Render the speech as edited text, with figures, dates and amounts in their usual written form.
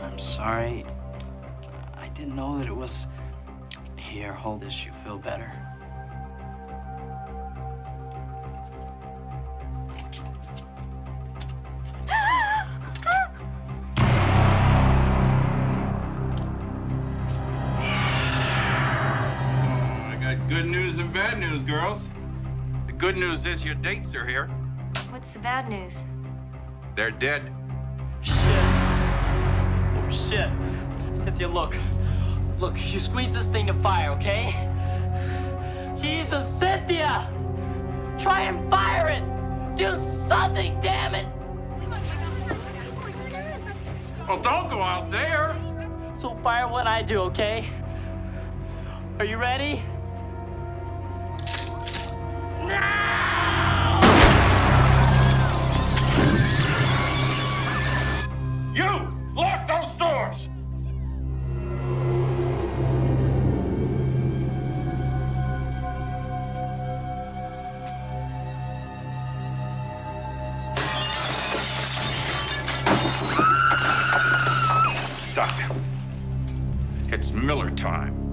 I'm sorry. I didn't know that it was... Here, hold this. You feel better? Good news and bad news, girls. The good news is your dates are here. What's the bad news? They're dead. Shit. Oh, shit. Cynthia, look. Look, you squeeze this thing to fire, okay? Jesus, Cynthia! Try and fire it! Do something, damn it! Well, don't go out there. So fire what I do, okay? Are you ready? Now! You! Lock those doors! Doc, it's Miller time.